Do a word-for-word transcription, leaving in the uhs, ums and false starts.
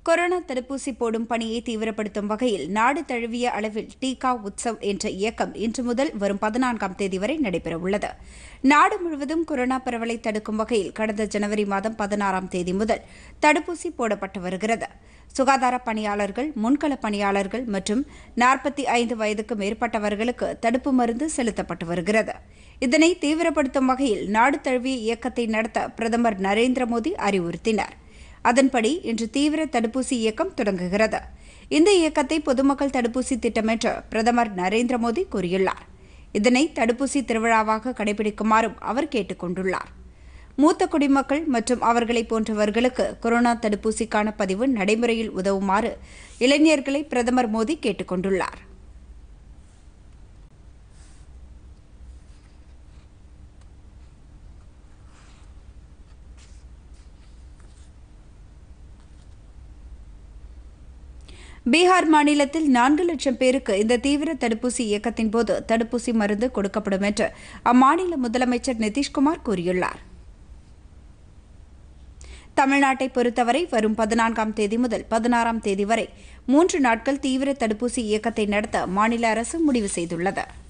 Corona தடுப்பூசி போடும் பணியை தீவிரப்படுத்தும் வகையில் நாடு தழுவிய அளவில் டீகா உத்சவ் என்ற இயக்கம் இன்று முதல் வரும் பதினான்காம் தேதி வரை நடைபெறவுள்ளது. நாடு முழுவதும் கொரோனா பரவலை தடுக்கும் வகையில் கடந்த ஜனவரி மாதம் பதினாறாம் தேதி முதல் தடுப்பூசி போடப்பட்டு வருகிறது. சுகாதார பணியாளர்கள், முன்கள பணியாளர்கள் மற்றும் நாற்பத்தி ஐந்து வயதுக்கு மேற்பட்டவர்களுக்கு தடுப்பு மருந்து செலுத்தப்பட்டு வருகிறது. இதனை தீவிரப்படுத்தும் வகையில் நாடு தழுவிய இயக்கத்தை நடத்த பிரதமர் நரேந்திர மோடி அறிவுறுத்தினார். அதன்படி இன்று தீவிர தடுப்பூசி இயக்கம் தொடங்குகிறது. இந்த இயக்கத்தை பொதுமக்கள் தடுப்பூசி திட்டம் என்று பிரதமர் நரேந்திர மோடி கூறியுள்ளார். இதனை தடுப்பூசி திருவிழாவாக கடைபிடிக்குமாறும் அவர் கேட்டுக் கொண்டுள்ளார். மூத்த குடிமக்கள் மற்றும் அவர்களை போன்றவர்களுக்கு கொரோனா தடுப்பூசிக்கான பதிவு நடைமுறையில் உதவுமாறு இளைஞர்களை பிரதமர் மோடி கேட்டுக் கொண்டுள்ளார். பீகார் மாநிலத்தில் நான்கு லட்சம் பேருக்கு இந்த தீவிர தடுப்பூசி இயக்கத்தின் போது தடுப்பூசி மருந்து கொடுக்கப்படும் என்று அம்மாநில முதலமைச்சர் நிதிஷ்குமார் கூறியுள்ளார். தமிழ்நாட்டை பொறுத்தவரை வரும் பதினான்காம் தேதி முதல் பதினாறாம் தேதி வரை மூன்று நாட்கள் தீவிர தடுப்பூசி இயக்கத்தை நடத்த மாநில அரசு முடிவு செய்துள்ளது.